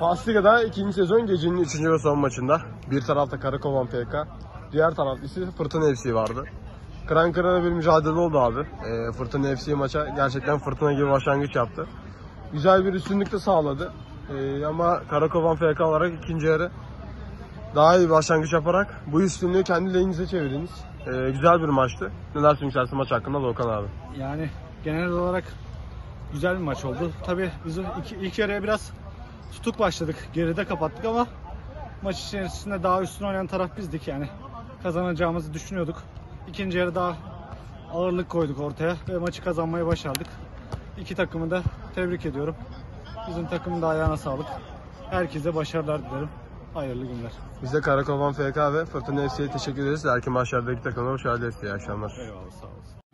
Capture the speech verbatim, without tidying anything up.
Fasliga'da ikinci sezon gecenin üçüncü ve son maçında. Bir tarafta Karakovan F K, diğer tarafta ise Fırtına F C vardı. Kıran kırana bir mücadele oldu abi. E, Fırtına F C maça gerçekten fırtına gibi başlangıç yaptı. Güzel bir üstünlük de sağladı. E, ama Karakovan F K olarak ikinci yarı daha iyi bir başlangıç yaparak bu üstünlüğü kendi lehinize çevirdiniz. E, güzel bir maçtı. Neler söylersin maç hakkında Doğukan abi? Yani genel olarak güzel bir maç oldu. Tabii biz ilk, ilk yarıya biraz tutuk başladık. Geride kapattık ama maç içerisinde daha üstün oynayan taraf bizdik yani. Kazanacağımızı düşünüyorduk. İkinci yarı daha ağırlık koyduk ortaya ve maçı kazanmayı başardık. İki takımı da tebrik ediyorum. Bizim takımın da ayağına sağlık. Herkese başarılar dilerim. Hayırlı günler. Biz de Karakovan F K ve Fırtına F C'ye teşekkür ederiz. Erken maçlardaki takımlara hoş geldiniz. İyi akşamlar. Eyvallah, sağ olun.